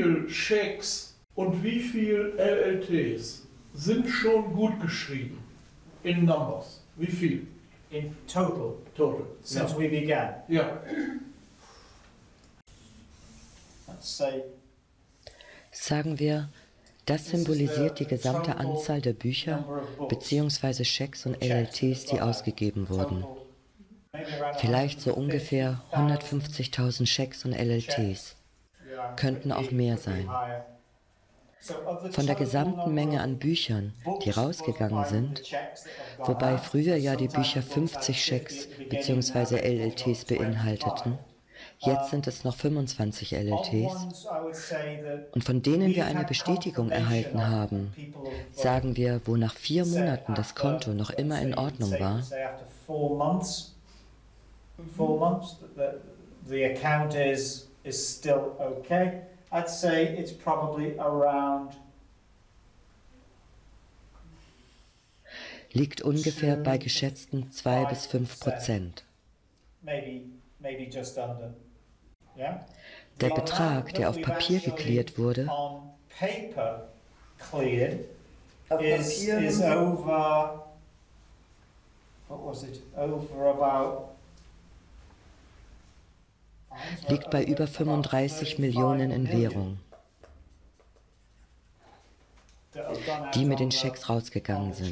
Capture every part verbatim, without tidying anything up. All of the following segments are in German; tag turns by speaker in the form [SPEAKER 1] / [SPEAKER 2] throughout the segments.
[SPEAKER 1] viele Schecks und wie viele L L Ts sind schon gut geschrieben? In Numbers. Wie viel?
[SPEAKER 2] In total?
[SPEAKER 1] Total.
[SPEAKER 2] Since
[SPEAKER 1] Ja.
[SPEAKER 2] we began?
[SPEAKER 1] Ja.
[SPEAKER 2] Let's say,
[SPEAKER 3] Sagen wir, das symbolisiert die gesamte Anzahl der Bücher bzw. Schecks und L L Ts, die ausgegeben wurden. Vielleicht so ungefähr hundertfünfzigtausend Schecks und L L Ts. Könnten auch mehr sein. Von der gesamten Menge an Büchern, die rausgegangen sind, wobei früher ja die Bücher fünfzig Schecks bzw. L L Ts beinhalteten, jetzt sind es noch fünfundzwanzig L L Ts, und von denen wir eine Bestätigung erhalten haben, sagen wir, wo nach vier Monaten das Konto noch immer in Ordnung war,
[SPEAKER 2] four months, the, the account is, is still okay. I'd say it's probably around
[SPEAKER 3] liegt ungefähr bei geschätzten zwei bis fünf Prozent.
[SPEAKER 2] Maybe, maybe just under. Yeah?
[SPEAKER 3] Der Betrag, der auf Papier geklärt wurde,
[SPEAKER 2] on paper cleared
[SPEAKER 4] Auf
[SPEAKER 2] is,
[SPEAKER 4] Papier
[SPEAKER 2] is over, what was it, over about
[SPEAKER 3] liegt bei über fünfunddreißig Millionen in Währung, die mit den Schecks rausgegangen sind.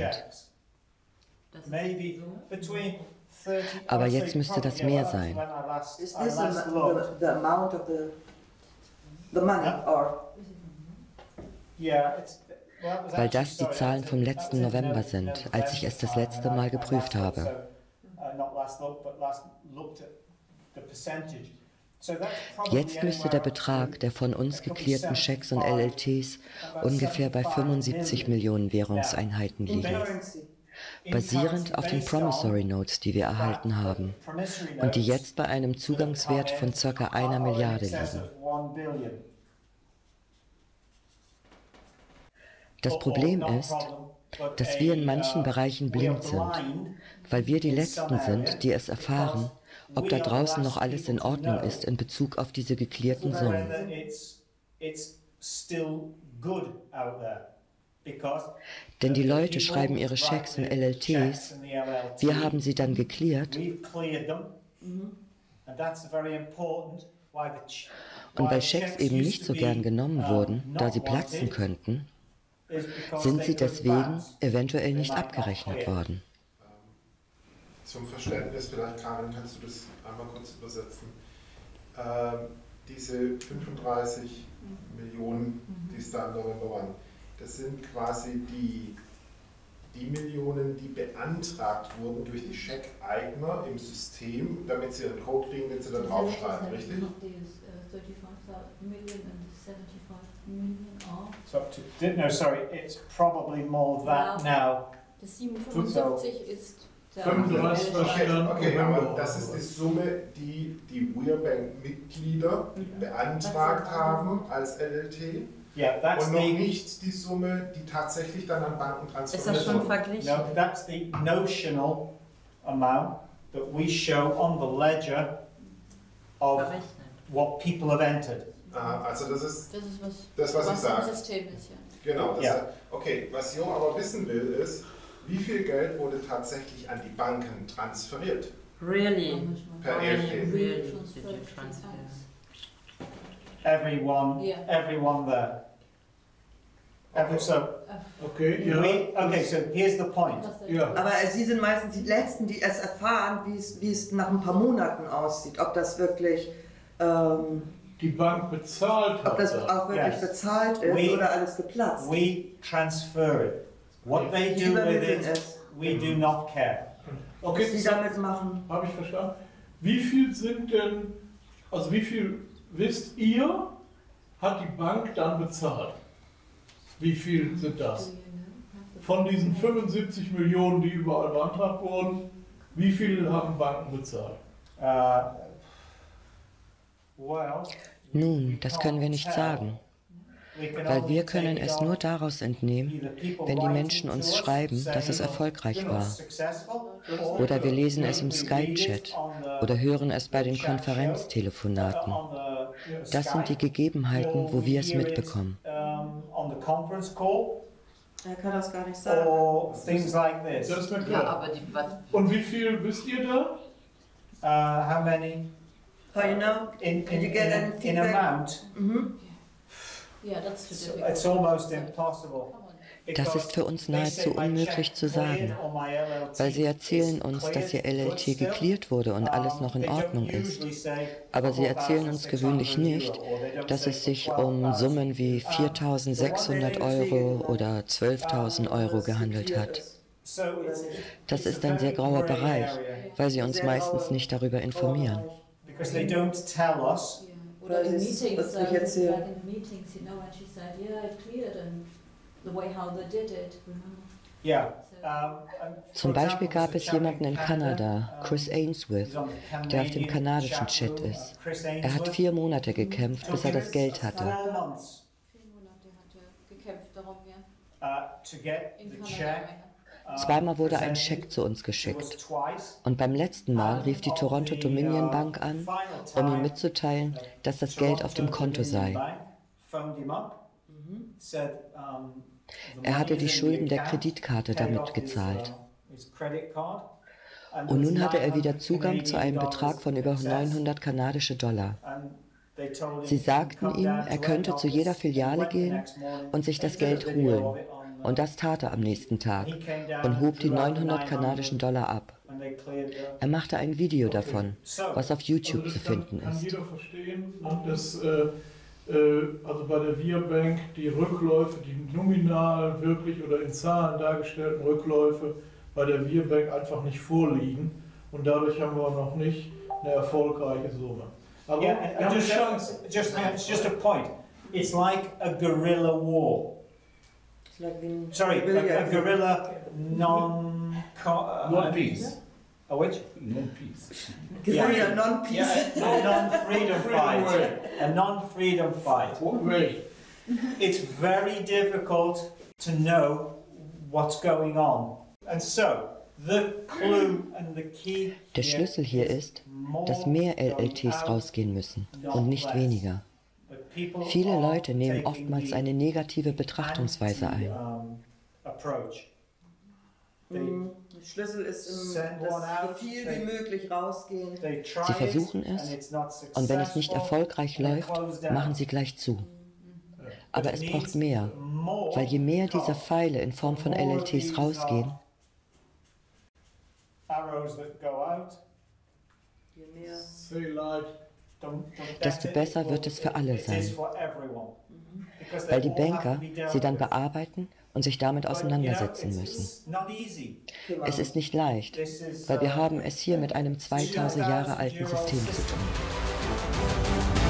[SPEAKER 3] Aber jetzt müsste das mehr sein.
[SPEAKER 4] Is this the, the, the amount of the, the money, or?
[SPEAKER 3] Weil das die Zahlen vom letzten November sind, als ich es das letzte Mal geprüft habe. Jetzt müsste der Betrag der von uns geklärten Schecks und L L Ts ungefähr bei fünfundsiebzig Millionen Währungseinheiten liegen, basierend auf den Promissory Notes, die wir erhalten haben und die jetzt bei einem Zugangswert von ca. einer Milliarde liegen. Das Problem ist, dass wir in manchen Bereichen blind sind, weil wir die Letzten sind, die es erfahren, ob da draußen noch alles in Ordnung ist in Bezug auf diese geklärten Summen. Denn die Leute schreiben ihre Schecks und L L Ts, wir haben sie dann geklärt, und weil Schecks eben nicht so gern genommen wurden, da sie platzen könnten, sind sie deswegen eventuell nicht abgerechnet worden.
[SPEAKER 5] Zum Verständnis, vielleicht Karin, kannst du das einmal kurz übersetzen. Ähm, diese fünfunddreißig Millionen, die es da im November waren, das sind quasi die, die Millionen, die beantragt wurden durch die Scheckeigner im System, damit sie einen Code kriegen, den sie da draufschreiben, richtig?
[SPEAKER 2] So to, no, sorry, it's probably more that now.
[SPEAKER 6] Das siebenhundertfünfundsiebzig ist
[SPEAKER 1] fünfunddreißig verstanden.
[SPEAKER 5] Okay, aber das ist die Summe, die die WearBank-Mitglieder beantragt haben als L L T.
[SPEAKER 2] Yeah, that's
[SPEAKER 5] und noch
[SPEAKER 2] the,
[SPEAKER 5] nicht die Summe, die tatsächlich dann an Banken transferiert wurde.
[SPEAKER 4] Ist das schon verglichen?
[SPEAKER 2] No, that's the notional amount that we show on the ledger of what people have entered.
[SPEAKER 5] Aha, also das ist
[SPEAKER 6] das, ist was,
[SPEAKER 5] das, was, was ich sage.
[SPEAKER 6] Im System ist, ja.
[SPEAKER 5] Genau, das
[SPEAKER 2] ja.
[SPEAKER 5] Ist, okay, was Jo aber wissen will ist, wie viel Geld wurde tatsächlich an die Banken transferiert?
[SPEAKER 7] Really?
[SPEAKER 5] Per E F T.
[SPEAKER 7] Really? Transfer.
[SPEAKER 2] Everyone,
[SPEAKER 6] Yeah.
[SPEAKER 2] everyone there. Every, so,
[SPEAKER 1] Okay, ja.
[SPEAKER 2] we, okay, so here's the point.
[SPEAKER 1] Ja.
[SPEAKER 4] Aber Sie sind meistens die Letzten, die es erfahren, wie es, wie es nach ein paar Monaten aussieht. Ob das wirklich, ähm,
[SPEAKER 1] Die Bank bezahlt hat.
[SPEAKER 4] ob das auch wirklich
[SPEAKER 2] Yes.
[SPEAKER 4] bezahlt ist
[SPEAKER 2] We-
[SPEAKER 4] oder alles geplatzt.
[SPEAKER 2] We transfer it. What they do with it, we do not care.
[SPEAKER 1] Okay,
[SPEAKER 4] Was Sie damit machen.
[SPEAKER 1] habe ich verstanden. Wie viel sind denn, also wie viel wisst ihr, hat die Bank dann bezahlt? Wie viel sind das? Von diesen fünfundsiebzig Millionen, die überall beantragt wurden, wie viel haben Banken bezahlt?
[SPEAKER 2] Uh, well,
[SPEAKER 3] Nun, das können wir nicht sagen, weil wir können es nur daraus entnehmen, wenn die Menschen uns schreiben, dass es erfolgreich war. Oder wir lesen es im Skype-Chat oder hören es bei den Konferenztelefonaten. Das sind die Gegebenheiten, wo wir es mitbekommen.
[SPEAKER 4] Er kann das gar nicht sagen.
[SPEAKER 2] Or things like this.
[SPEAKER 1] Das ist mir
[SPEAKER 7] Ja,
[SPEAKER 1] klar.
[SPEAKER 7] aber die, was,
[SPEAKER 1] Und wie viel wisst ihr da?
[SPEAKER 2] Uh, how many?
[SPEAKER 4] How you know?
[SPEAKER 2] In,
[SPEAKER 4] Did
[SPEAKER 2] in,
[SPEAKER 4] you get any
[SPEAKER 2] in, in
[SPEAKER 4] feedback?
[SPEAKER 2] amount,
[SPEAKER 4] Mhm.
[SPEAKER 6] Yeah, that's too
[SPEAKER 2] so
[SPEAKER 6] difficult.
[SPEAKER 2] it's almost impossible.
[SPEAKER 6] Come on.
[SPEAKER 3] Das ist für uns nahezu unmöglich zu sagen, weil sie erzählen uns, dass ihr L L T geklärt wurde und alles noch in Ordnung ist. Aber sie erzählen uns gewöhnlich nicht, dass es sich um Summen wie viertausendsechshundert Euro oder zwölftausend Euro gehandelt hat. Das ist ein sehr grauer Bereich, weil sie uns meistens nicht darüber informieren.
[SPEAKER 2] Because they don't tell us.
[SPEAKER 6] Yeah. Oder in
[SPEAKER 4] Weil sie es
[SPEAKER 6] meetings,
[SPEAKER 4] uns
[SPEAKER 6] uh,
[SPEAKER 4] nicht
[SPEAKER 6] like
[SPEAKER 4] erzählen.
[SPEAKER 6] in the meetings, you know, when she said, yeah, it cleared, and the way how they did it, remember?
[SPEAKER 2] Yeah.
[SPEAKER 6] So,
[SPEAKER 2] Um, and for
[SPEAKER 3] Zum Beispiel
[SPEAKER 2] example,
[SPEAKER 3] gab
[SPEAKER 2] there's
[SPEAKER 3] es
[SPEAKER 2] a chap
[SPEAKER 3] jemanden in Kanada,
[SPEAKER 2] um,
[SPEAKER 3] Chris Ainsworth,
[SPEAKER 2] he's on the
[SPEAKER 3] der auf dem
[SPEAKER 2] Canadian
[SPEAKER 3] kanadischen
[SPEAKER 2] chat
[SPEAKER 3] Chat
[SPEAKER 2] room,
[SPEAKER 3] ist.
[SPEAKER 2] uh, Chris
[SPEAKER 3] Er hat
[SPEAKER 2] Ainsworth.
[SPEAKER 3] vier Monate gekämpft, bis er das Geld hatte.
[SPEAKER 2] Four months,
[SPEAKER 6] vier Monate hat er gekämpft darum, ja.
[SPEAKER 2] uh, to get
[SPEAKER 6] In
[SPEAKER 2] the
[SPEAKER 6] Kanada.
[SPEAKER 2] check.
[SPEAKER 6] ja.
[SPEAKER 2] uh,
[SPEAKER 3] Zweimal wurde ein
[SPEAKER 2] presented.
[SPEAKER 3] Scheck zu uns
[SPEAKER 2] It was
[SPEAKER 3] geschickt.
[SPEAKER 2] twice.
[SPEAKER 3] Und beim letzten Mal rief die Toronto Dominion Bank an, um ihm mitzuteilen, dass das Geld auf dem Konto sei. Er hatte die Schulden der Kreditkarte damit gezahlt. Und nun hatte er wieder Zugang zu einem Betrag von über neunhundert kanadische Dollar. Sie sagten ihm, er könnte zu jeder Filiale gehen und sich das Geld holen. Und das tat er am nächsten Tag und hob die neunhundert kanadischen Dollar ab. Er machte ein Video davon, was auf YouTube zu finden
[SPEAKER 1] Kann
[SPEAKER 3] ist.
[SPEAKER 1] jeder verstehen, ne, dass äh, äh, also bei der V I A Bank die Rückläufe, die nominal wirklich oder in Zahlen dargestellten Rückläufe bei der V I A Bank einfach nicht vorliegen und dadurch haben wir noch nicht eine erfolgreiche Summe. Aber
[SPEAKER 2] Yeah,
[SPEAKER 1] wir
[SPEAKER 2] and
[SPEAKER 1] haben
[SPEAKER 2] just,
[SPEAKER 1] Chance.
[SPEAKER 2] just, it's just a point. It's like a guerrilla war.
[SPEAKER 4] It's like in
[SPEAKER 2] Sorry, a, a
[SPEAKER 4] Billiard.
[SPEAKER 2] guerrilla non... Uh,
[SPEAKER 8] Non-peace.
[SPEAKER 2] A which?
[SPEAKER 8] Non-peace.
[SPEAKER 4] Guerilla
[SPEAKER 2] Yeah.
[SPEAKER 4] non-peace.
[SPEAKER 2] Yeah, a non-freedom fight. A non-freedom fight.
[SPEAKER 1] Way.
[SPEAKER 2] It's very difficult to know what's going on. And so, the clue and the key
[SPEAKER 3] Der
[SPEAKER 2] here
[SPEAKER 3] Schlüssel hier
[SPEAKER 2] is
[SPEAKER 3] ist,
[SPEAKER 2] more
[SPEAKER 3] dass mehr L L Ts
[SPEAKER 2] going out,
[SPEAKER 3] rausgehen müssen
[SPEAKER 2] not
[SPEAKER 3] und nicht
[SPEAKER 2] less.
[SPEAKER 3] weniger.
[SPEAKER 2] But people
[SPEAKER 3] Viele
[SPEAKER 2] are
[SPEAKER 3] Leute nehmen
[SPEAKER 2] taking
[SPEAKER 3] oftmals
[SPEAKER 2] the
[SPEAKER 3] eine negative Betrachtungsweise ein.
[SPEAKER 2] um, approach. They,
[SPEAKER 4] Mhm. Der Schlüssel ist, im,
[SPEAKER 2] Send one
[SPEAKER 4] dass
[SPEAKER 2] out,
[SPEAKER 4] so viel
[SPEAKER 2] they-
[SPEAKER 4] wie möglich rausgehen.
[SPEAKER 2] they try
[SPEAKER 3] Sie versuchen
[SPEAKER 2] it,
[SPEAKER 3] es,
[SPEAKER 2] and it's not
[SPEAKER 3] Und wenn es nicht
[SPEAKER 2] successful,
[SPEAKER 3] erfolgreich
[SPEAKER 2] and they
[SPEAKER 3] läuft,
[SPEAKER 2] close down.
[SPEAKER 3] machen sie gleich zu. Aber
[SPEAKER 2] But
[SPEAKER 3] es
[SPEAKER 2] it
[SPEAKER 3] braucht
[SPEAKER 2] needs
[SPEAKER 3] mehr,
[SPEAKER 2] more
[SPEAKER 3] weil je mehr
[SPEAKER 2] because
[SPEAKER 3] dieser Pfeile in Form von L L Ts rausgehen,
[SPEAKER 2] arrows that go out,
[SPEAKER 4] Je mehr.
[SPEAKER 1] Say like,
[SPEAKER 2] the- the
[SPEAKER 3] desto
[SPEAKER 2] better
[SPEAKER 3] besser
[SPEAKER 2] it
[SPEAKER 3] wird
[SPEAKER 2] will-
[SPEAKER 3] es für alle
[SPEAKER 2] it is
[SPEAKER 3] sein.
[SPEAKER 2] for everyone. Because
[SPEAKER 3] Weil
[SPEAKER 2] they
[SPEAKER 3] die
[SPEAKER 2] all have to
[SPEAKER 3] Banker
[SPEAKER 2] be dealt
[SPEAKER 3] sie dann
[SPEAKER 2] with.
[SPEAKER 3] bearbeiten und sich damit
[SPEAKER 2] But, you know,
[SPEAKER 3] auseinandersetzen
[SPEAKER 2] it's-
[SPEAKER 3] müssen.
[SPEAKER 2] it's not easy.
[SPEAKER 3] Es ist nicht leicht,
[SPEAKER 2] This is,
[SPEAKER 3] weil wir
[SPEAKER 2] uh,
[SPEAKER 3] haben es hier mit einem zweitausend Jahre alten System zu tun.